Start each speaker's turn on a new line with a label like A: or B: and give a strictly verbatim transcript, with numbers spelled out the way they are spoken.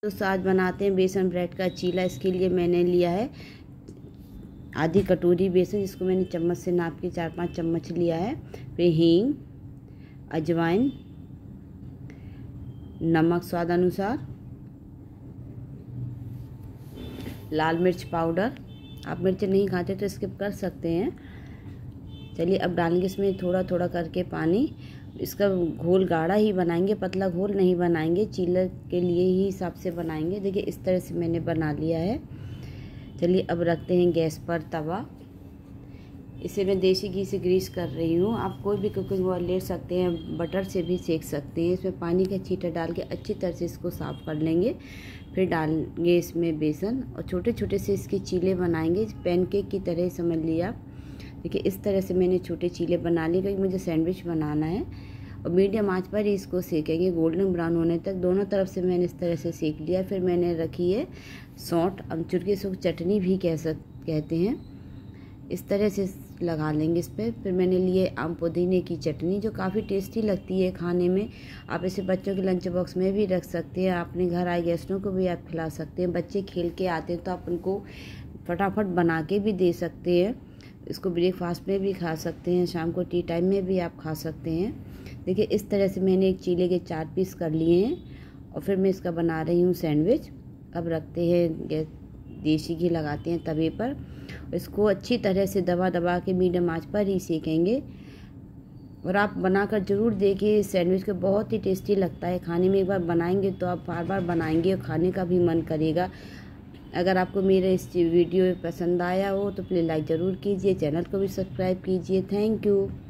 A: तो आज बनाते हैं बेसन ब्रेड का चीला। इसके लिए मैंने लिया है आधी कटोरी बेसन, जिसको मैंने चम्मच से नाप के चार पांच चम्मच लिया है। फिर हींग, अजवाइन, नमक स्वाद अनुसार, लाल मिर्च पाउडर। आप मिर्च नहीं खाते तो स्किप कर सकते हैं। चलिए अब डालेंगे इसमें थोड़ा थोड़ा करके पानी। इसका घोल गाढ़ा ही बनाएंगे, पतला घोल नहीं बनाएंगे, चीला के लिए ही हिसाब से बनाएंगे। देखिए इस तरह से मैंने बना लिया है। चलिए अब रखते हैं गैस पर तवा। इसे मैं देसी घी से ग्रीस कर रही हूँ। आप कोई भी कुकिंग ऑयल ले सकते हैं, बटर से भी सेक सकते हैं। इसमें पानी का छींटा डाल के अच्छी तरह से इसको साफ़ कर लेंगे। फिर डालेंगे इसमें बेसन और छोटे छोटे से इसके चीले बनाएंगे, पैनकेक की तरह समझ लिया। देखिए इस तरह से मैंने छोटे चीले बना लिए, क्योंकि मुझे सैंडविच बनाना है। और मीडियम आंच पर ही इसको सेकेंगे गोल्डन ब्राउन होने तक। दोनों तरफ से मैंने इस तरह से सेक लिया। फिर मैंने रखी है सौंठ, अमचूर की इसको चटनी भी कह सक कहते हैं। इस तरह से लगा लेंगे इस पर। फिर मैंने लिए आम पुदीने की चटनी, जो काफ़ी टेस्टी लगती है खाने में। आप इसे बच्चों के लंच बॉक्स में भी रख सकते हैं। अपने घर आए गेस्टों को भी आप खिला सकते हैं। बच्चे खेल के आते हैं तो आप उनको फटाफट बना के भी दे सकते हैं। इसको ब्रेकफास्ट में भी खा सकते हैं, शाम को टी टाइम में भी आप खा सकते हैं। देखिए इस तरह से मैंने एक चीले के चार पीस कर लिए हैं और फिर मैं इसका बना रही हूँ सैंडविच। अब रखते हैं गैस, देसी घी लगाते हैं तवे पर। इसको अच्छी तरह से दबा दबा के मीडियम आंच पर ही सेकेंगे। और आप बनाकर ज़रूर देखिए, सैंडविच को बहुत ही टेस्टी लगता है खाने में। एक बार बनाएंगे तो आप बार बार बनाएंगे और खाने का भी मन करेगा। अगर आपको मेरा इस वीडियो पसंद आया हो तो प्लीज़ लाइक ज़रूर कीजिए, चैनल को भी सब्सक्राइब कीजिए। Thank you.